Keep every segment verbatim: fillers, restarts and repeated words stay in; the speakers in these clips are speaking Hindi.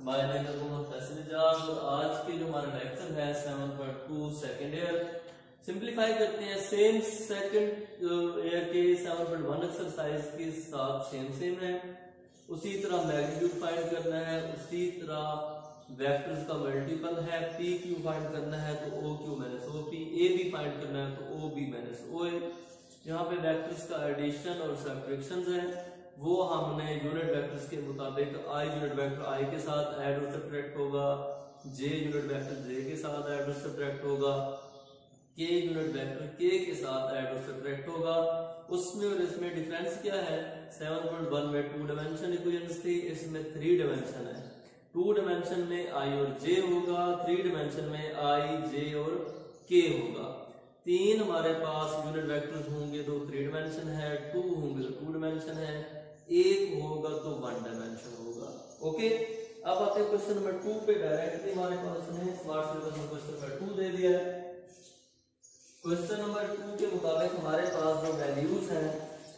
My name is Mohammad Faisal Ejaz और आज के जो हमारा लेक्चर है seven point two second year simplify करते हैं सेम सेकंड ईयर के सेवन पॉइंट वन एक्सरसाइज के साथ सेम सेम है। उसी तरह मैग्नीट्यूड फाइंड करना है, उसी तरह वेक्टर्स का मल्टीपल है, पी क्यू फाइंड करना है तो O Q minus O P, A B find करना है तो ओ बी माइनस ओ ए। यहाँ पे वेक्टर्स का एडिशन और सब्ट्रैक्शन है वो हमने यूनिट वेक्टर्स के मुताबिक आई यूनिट वेक्टर आई के साथ ऐड और सब्ट्रैक्ट होगा, जे यूनिट वेक्टर जे के साथ ऐड और सब्ट्रैक्ट होगा, के यूनिट वेक्टर के के साथ ऐड और सब्ट्रैक्ट होगा। उसमें और इसमें डिफरेंस क्या है, सेवन पॉइंट वन में टू डायमेंशन इक्वेशंस थी, इसमें थ्री डायमेंशन है। टू डायमेंशन में आई और जे होगा, थ्री डायमेंशन में आई जे और के होगा। तीन हमारे पास यूनिट वेक्टर्स होंगे तो थ्री डायमेंशन है, टू होंगे तो टू डायमेंशन है, एक होगा तो वन डायमेंशन होगा। ओके, अब आते हैं क्वेश्चन नंबर टू पे। डायरेक्टली हमारे पास में स्मार्ट सिलेबस में क्वेश्चन नंबर टू दे दिया है। क्वेश्चन नंबर टू के मुताबिक हमारे पास जो वैल्यूज हैं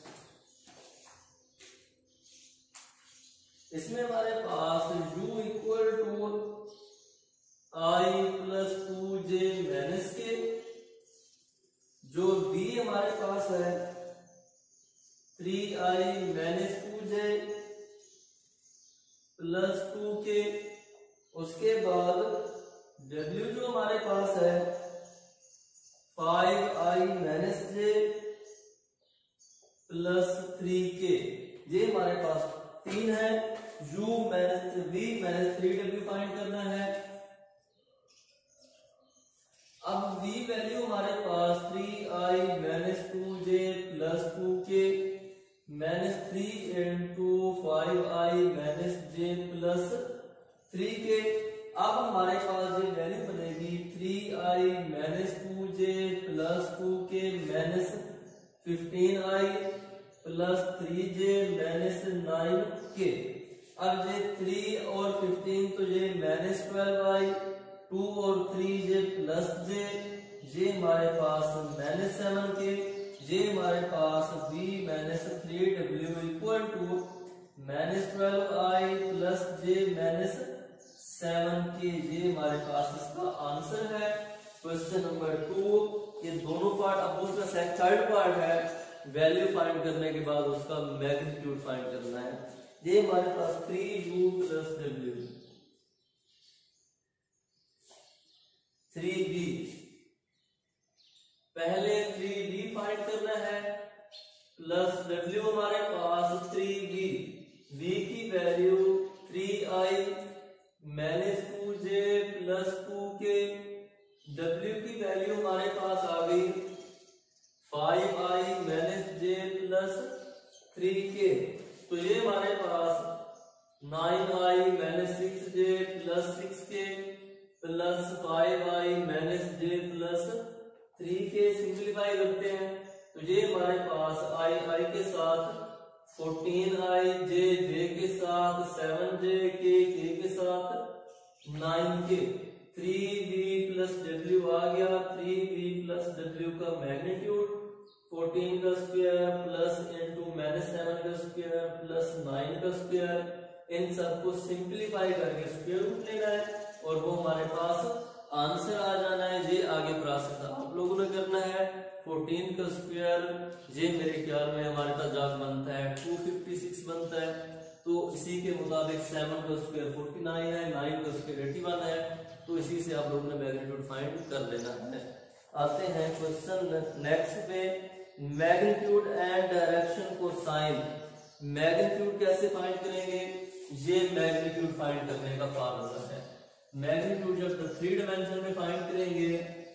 इसमें हमारे पास u equal to I plus two J minus K, जो v हमारे पास है थ्री आई minus two J plus two K. उसके बाद w जो हमारे पास है five I minus J plus three K. ये हमारे पास तीन है। u minus V minus three W find करना है। अब v वैल्यू हमारे पास three I minus two J plus two K minus three into five I minus J plus three K. अब हमारे पास ये वैल्यू बनेगी three I minus two J plus two K minus fifteen I plus three J minus nine K. अब ये थ्री और फिफ्टीन तो ये माइनस ट्वेल्व आई, टू और थ्री जे प्लस जे, ये हमारे पास माइनस सेवन के, ये हमारे पास v minus three W equal to minus twelve I plus J minus seven K. ये हमारे पास इसका आंसर है क्वेश्चन नंबर टू। ये दोनों पार्ट, अब दूसरा थर्ड पार्ट है वैल्यू फाइंड करने के बाद उसका मैग्नीट्यूड फाइंड करना है। ये हमारे पास three U plus W, three B, पहले थ्री बी फाइंड करना है प्लस डब्ल्यू हमारे पास थ्री बी, बी की वैल्यू थ्री आई minus two J plus two K, W की वैल्यू हमारे पास आ गई five I minus J plus three K. तो ये हमारे पास nine I minus six J plus six K plus five I minus J plus three K. Simplify करते हैं तो ये हमारे पास आई आई के साथ फोर्टीन आई, जे जे के साथ सेवन जे, के के के साथ nine K. Three B plus W आ गया, थ्री बी प्लस डब्ल्यू का मैग्नीट्यूड फोर्टीन का square plus into minus seven का स्क्वायर प्लस नाइन का स्क्वायर। इन सबको सिंप्लीफाई करके स्क्वायर रूट लेना है और वो हमारे पास आंसर आ जाना है। ये आगे प्रोसेस आप लोगों ने करना है। फोर्टीन का स्क्वायर ये मेरे ख्याल में हमारे पास जाग बनता है टू फिफ्टी सिक्स बनता है, तो इसी के मुताबिक सेवन का स्क्वायर फोर्टी नाइन है, नाइन का स्क्वायर एटी वन है, तो इसी से आप लोगों ने मैग्नीट्यूड फाइंड कर लेना है। आते हैं क्वेश्चन नेक्स्ट पे, magnitude and direction cosine. Magnitude कैसे फाइंड करेंगे, ये मैग्नीट्यूड फाइंड करने का फार्मूला है। मैग्नीट्यूड जब थ्री डायमेंशन में फाइंड करेंगे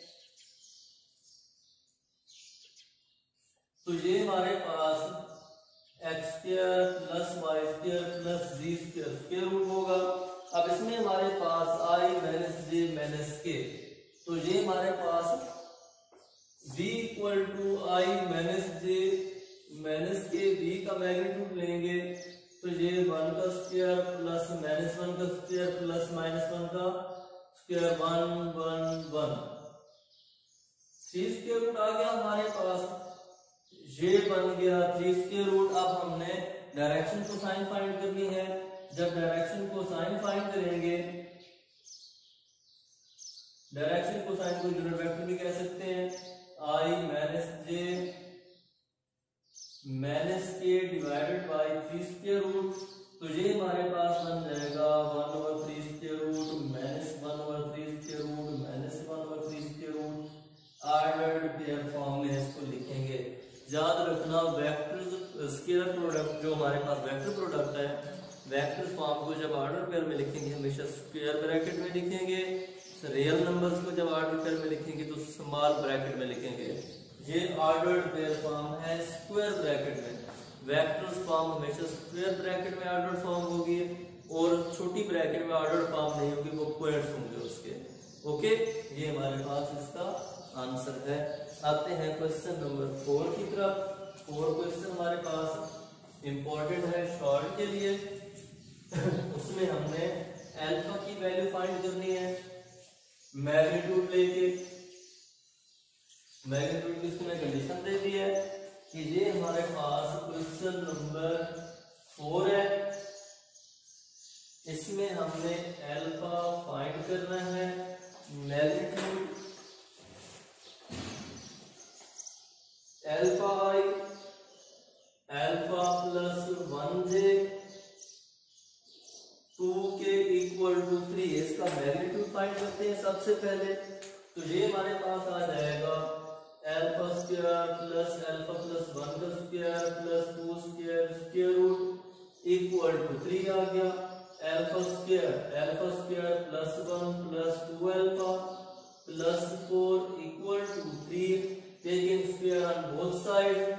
तो ये हमारे पास X square plus Y square plus Z square square root होगा। अब इसमें हमारे पास आई माइनस जे माइनस के, तो ये हमारे पास v equal to I minus J minus K, v का मैग्नीट्यूड लेंगे तो ये वन का स्क्वायर प्लस माइनस वन का स्क्वायर प्लस माइनस वन का square one one one. Three square root आ गया हमारे पास, ये बन गया थ्री स्क्वायर रूट। अब हमने डायरेक्शन को साइन फाइंड करनी है। जब डायरेक्शन को साइन फाइंड करेंगे, डायरेक्शन को साइन को यूनिट वेक्टर भी कह सकते हैं, I minus J minus K divided by three square root, तो ये हमारे पास बन जाएगा one over three square root minus one over three square root minus one over three square root. Ordered pair form में इसको लिखेंगे। याद रखना वेक्टर स्केलर प्रोडक्ट जो हमारे पास वेक्टर प्रोडक्ट है, वेक्टर फॉर्म को जब ऑर्डर पेयर में लिखेंगे हमेशा स्क्वायर ब्रैकेट में लिखेंगे, रियल नंबर्स को जब ऑर्डर पेयर में लिखेंगे तो स्मॉल ब्रैकेट में लिखेंगे। ये ऑर्डर्ड पेयर फॉर्म है स्क्वायर ब्रैकेट में। वेक्टर्स फॉर्म हमेशा स्क्वायर ब्रैकेट में ऑर्डर फॉर्म होगी और छोटी ब्रैकेट में ऑर्डर फॉर्म नहीं होगी, वो पॉइंट्स होंगे उसके। ओके, ये हमारे पास इसका आंसर है। आते हैं क्वेश्चन नंबर फोर की तरफ। फोर क्वेश्चन हमारे पास इंपॉर्टेंट है शॉर्ट के लिए। उसमें हमने अल्फा की वैल्यू फाइंड करनी है मैग्नीट्यूड लेके। मैग्नीट्यूड की उसने कंडीशन दे दी है कि ये हमारे पास क्वेश्चन नंबर फोर है, इसमें हमने अल्फा फाइंड करना है। Magnitude alpha I alpha plus one J two K equal to three, इसका मैग्नीट्यूड फाइंड करते हैं सबसे पहले। तो ये हमारे पास आ जाएगा alpha square plus alpha plus one का square plus two square square root equal to three आ गया। Alpha square alpha square plus one plus two alpha plus four equal to three, taking square on both side.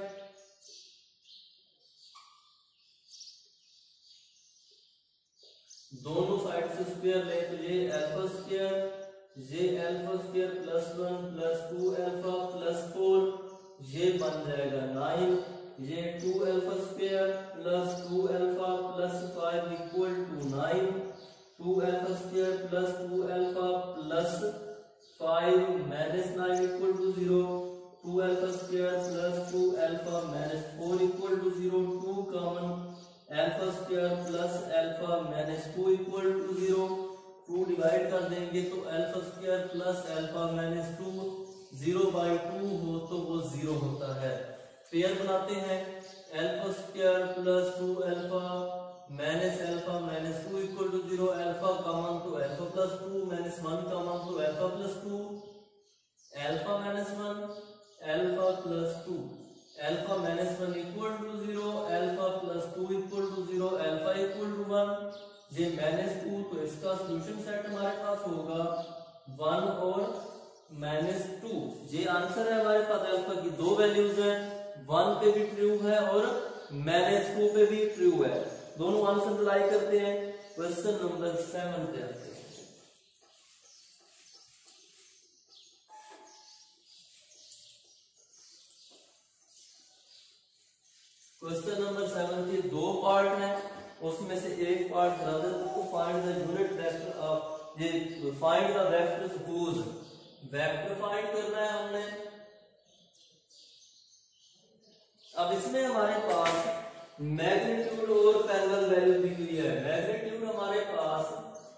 दोनों साइड से स्क्वायर ले तो ये अल्फा स्क्वायर ये alpha square plus one plus two alpha plus four, ये बन जाएगा नाइन। ये two alpha square plus two alpha plus five equal to nine. Two alpha square plus two alpha plus five minus nine equal to zero. Two alpha square plus two alpha minus four equal to zero. Two common alpha square plus alpha minus two equal to zero. Two divide कर देंगे तो alpha square plus alpha minus two zero by two हो तो वो जीरो होता है। पेयर बनाते हैं alpha square plus two alpha minus alpha minus two equal to zero. Alpha common तो alpha plus two minus one common तो alpha plus two. Alpha minus one alpha plus two alpha minus one equal to zero. Alpha plus two equal to zero. Alpha equal to one. ये माइनस टू तो इसका सॉल्यूशन सेट हमारे पास होगा वन और माइनस टू। ये आंसर है हमारे पास। अल्फा की दो वैल्यूज हैं, वन पे भी ट्रू है और माइनस टू पे भी ट्रू है। दोनों आंसर अप्लाई करते हैं। क्वेश्चन नंबर सेवन पे आते हैं। क्वेश्चन नंबर सेवन के दो पार्ट हैं, उसमें से एक पार्ट को find the unit vector of ये find the vectors whose vector find करना है हमने। अब इसमें हमारे पास मैग्नीट्यूड और पैरेलल वैल्यू दी हुई है। मैग्नीट्यूड हमारे पास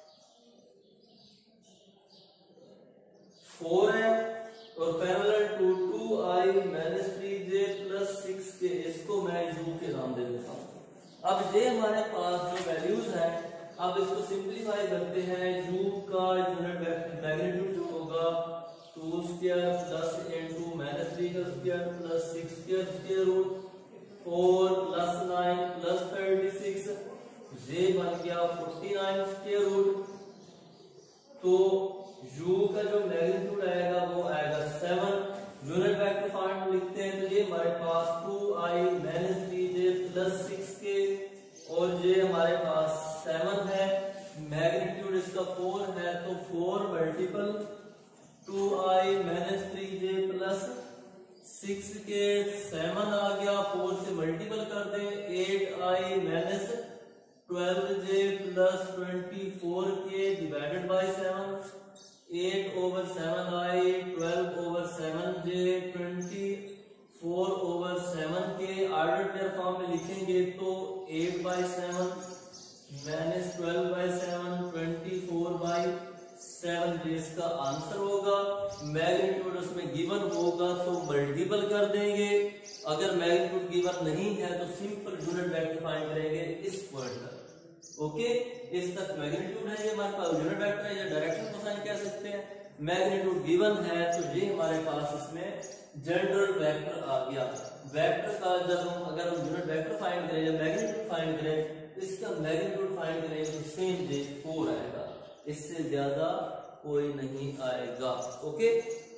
फोर है और parallel to two I minus three J plus six K, इसको मैं यू के नाम दे देता हूं। अब ये हमारे पास जो वैल्यूज हैं, अब इसको सिंप्लीफाई करते हैं। u का यूनिट वेक्टर मैग्नीट्यूड जो होगा two square plus into minus three का square plus six square square root four plus nine plus thirty six, ये बन गया फोर्टी नाइन स्क्वायर रूट। तो u का जो मैग्नीट्यूड आएगा वो आएगा सेवन। यूनिट वेक्टर फाइंड लिखते हैं तो ये हमारे पास two I minus three J plus six K और ये हमारे पास सेवन है। मैग्नीट्यूड इसका फोर है तो four multiple two I minus three J plus six K seven आ गया। फोर से मल्टीपल कर दे eight I minus twelve J plus twenty four K divided by seven. Eight over seven I twelve over seven J twenty four over seven K order pair form में लिखेंगे तो eight by seven minus twelve by seven, twenty four by seven ये इसका आंसर होगा। मैग्नीट्यूड उसमें गिवन होगा तो मल्टीपल कर देंगे, अगर मैग्नीट्यूड गिवन नहीं है तो सिंपल यूनिट वेक्टर फाइंड करेंगे इस पॉइंट तक। ओके, इस तक मैग्नीट्यूड है, ये हमारे पास यूनिट वेक्टर है, ये डायरेक्शन कोसाइन कह सकते हैं। मैग्नीट्यूड गिवन है तो ये हमारे पास इसमें जनरल वेक्टर आ गया। वेक्टर का जब हम अगर हम यूनिट वेक्टर फाइंड करें या मैग्नीट्यूड फाइंड करें, इसका मैग्नीट्यूड फाइंड करेंगे तो सेम जे फोर आएगा, इससे ज्यादा कोई नहीं आएगा। ओके,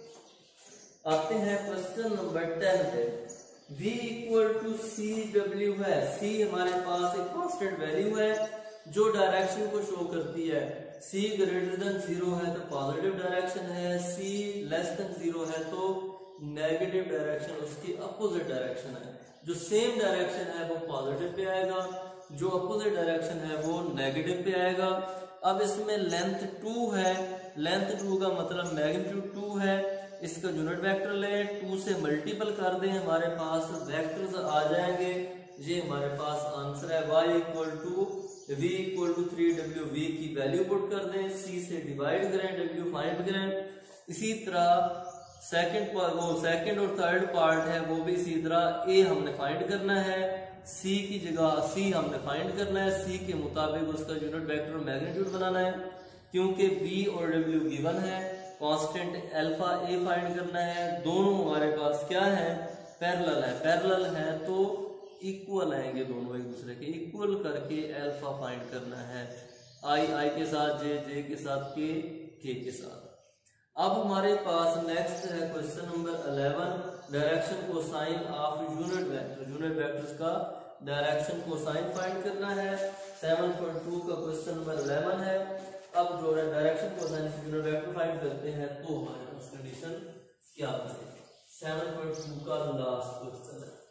आते हैं क्वेश्चन नंबर टेन पे। v equal to C W है, c हमारे पास एक कांस्टेंट वैल्यू है जो डायरेक्शन को शो करती है। c ग्रेटर देन जीरो है तो पॉजिटिव डायरेक्शन है, c लेस देन जीरो है तो नेगेटिव डायरेक्शन, उसकी अपोजिट डायरेक्शन है। जो सेम डायरेक्शन है वो पॉजिटिव पे आएगा, जो अपोजिट डायरेक्शन है वो नेगेटिव पे आएगा। अब इसमें लेंथ टू है, लेंथ टू का मतलब मैग्नीट्यूड टू है, इसका यूनिट वेक्टर ले, टू से मल्टीपल कर दें, हमारे पास वेक्टर्स आ जाएंगे। ये हमारे पास आंसर है y equal to v equal to three W, v की वैल्यू पुट कर दें, c से डिवाइड करें, w फाइंड करें। इसी तरह सेकंड वो सेकंड और थर्ड पार्ट है वो भी इसी तरह, a हमने फाइंड करना है, c की जगह c हमने फाइंड करना है, c के मुताबिक उसका यूनिट वेक्टर और मैग्नीट्यूड बनाना है। क्योंकि v और w गिवन है, कांस्टेंट अल्फा a फाइंड करना है, दोनों हमारे पास क्या है, पैरेलल है, पैरेलल है तो इक्वल आएंगे दोनों एक दूसरे के, इक्वल करके अल्फा फाइंड करना है, i i के साथ, j j के साथ, k k के साथ। अब हमारे पास नेक्स्ट है question number eleven, direction cosine of unit vector. Unit vectors का डायरेक्शन कोसाइन फाइंड करना है। सेवन पॉइंट टू का क्वेश्चन नंबर इलेवन है। अब जो है direction cosine of unit vector find करते हैं तो हमारे पास कंडीशन क्या बनेगी। सेवन पॉइंट टू का लास्ट क्वेश्चन है।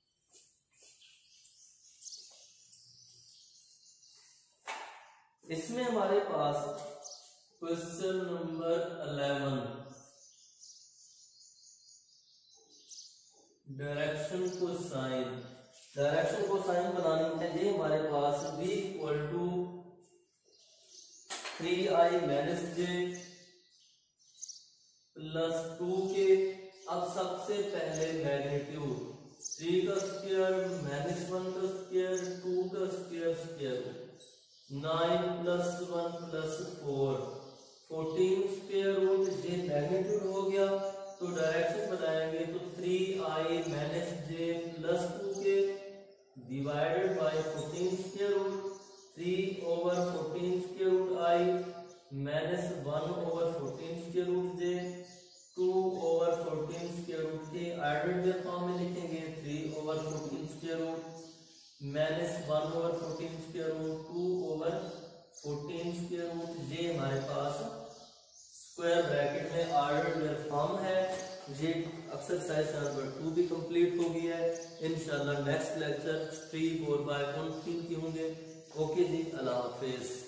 इसमें हमारे पास question number eleven, direction cosine, direction cosine बनानी है। ये हमारे पास v equal to three I minus J plus two k. अब सबसे पहले मैग्नीट्यूड, थ्री का स्क्वायर माइनस वन का स्क्वायर, टू का square square, nine plus one plus four, fourteen square root, ये मैग्नीट्यूड हो गया। तो डायरेक्शन बनाएंगे तो three I minus J plus two k divided by fourteen square root, three over fourteen square root i minus one over fourteen square root j, two over fourteen square root के आइडेंटिकल फॉर्म में लिखेंगे, three over fourteen square root minus one over fourteen square root, two over fourteen square root. ये हमारे पास स्क्वायर ब्रैकेट में ऑर्डर फॉर्म है। ये एक्सरसाइज नंबर टू भी कंप्लीट हो गई है। इंशाल्लाह next lecture three four five उन तीन की होंगे। ओके जी, अल्लाह हाफिज।